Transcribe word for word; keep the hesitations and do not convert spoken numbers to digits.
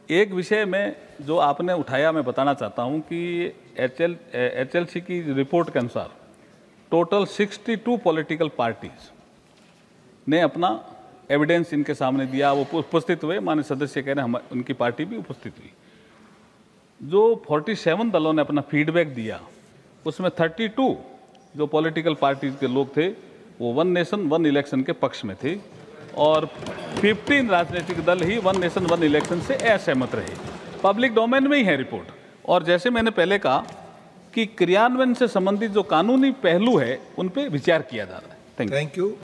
एक विषय में जो आपने उठाया मैं बताना चाहता हूं कि H L H L C की रिपोर्ट के अनुसार टोटल बासठ पॉलिटिकल पार्टीज ने अपना एविडेंस इनके सामने दिया, वो उपस्थित हुए, माननीय सदस्य कह रहे हैं हम उनकी पार्टी भी उपस्थित हुई। जो सैंतालीस दलों ने अपना फीडबैक दिया उसमें बत्तीस जो पॉलिटिकल पार्टीज के लोग थे वो वन नेशन वन इलेक्शन के पक्ष में थे और पंद्रह राजनीतिक दल ही वन नेशन वन इलेक्शन से असहमत रहे। पब्लिक डोमेन में ही है रिपोर्ट। और जैसे मैंने पहले कहा कि क्रियान्वयन से संबंधित जो कानूनी पहलू है उन पे विचार किया जा रहा है। Thank you.